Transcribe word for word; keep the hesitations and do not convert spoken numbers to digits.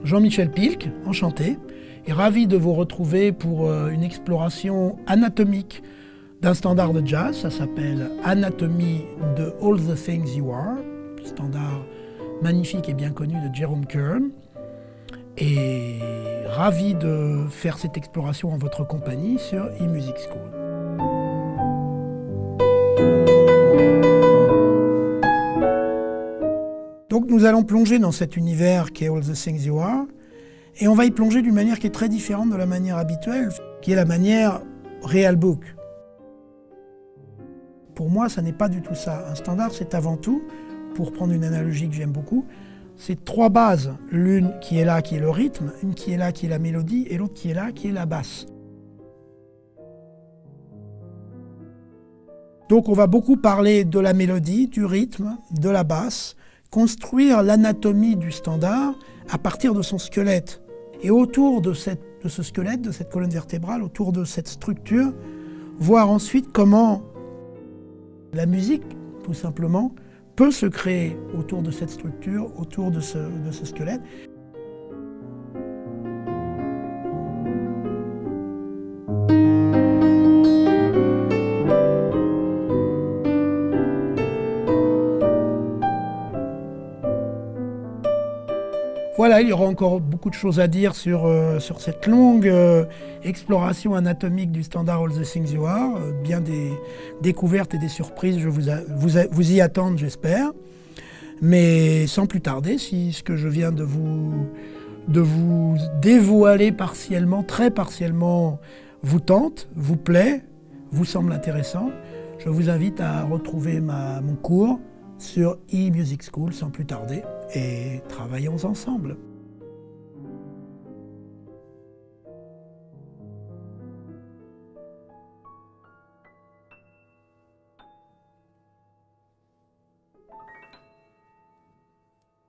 Jean-Michel Pilk, enchanté, et ravi de vous retrouver pour une exploration anatomique d'un standard de jazz. Ça s'appelle Anatomie de All the Things You Are, standard magnifique et bien connu de Jerome Kern. Et ravi de faire cette exploration en votre compagnie sur eMusic School. Donc nous allons plonger dans cet univers qui est All the Things You Are, et on va y plonger d'une manière qui est très différente de la manière habituelle, qui est la manière real book. Pour moi, ça n'est pas du tout ça. Un standard, c'est avant tout, pour prendre une analogie que j'aime beaucoup, c'est trois bases. L'une qui est là, qui est le rythme, une qui est là, qui est la mélodie, et l'autre qui est là, qui est la basse. Donc on va beaucoup parler de la mélodie, du rythme, de la basse, construire l'anatomie du standard à partir de son squelette. Et autour de, cette, de ce squelette, de cette colonne vertébrale, autour de cette structure, voir ensuite comment la musique, tout simplement, peut se créer autour de cette structure, autour de ce, de ce squelette. Voilà, il y aura encore beaucoup de choses à dire sur, euh, sur cette longue euh, exploration anatomique du standard All the Things You Are. Euh, bien des découvertes et des surprises, je vous, a, vous, a, vous y attendre, j'espère. Mais sans plus tarder, si ce que je viens de vous, de vous dévoiler partiellement, très partiellement, vous tente, vous plaît, vous semble intéressant, je vous invite à retrouver ma, mon cours sur eMusic School sans plus tarder, et travaillons ensemble.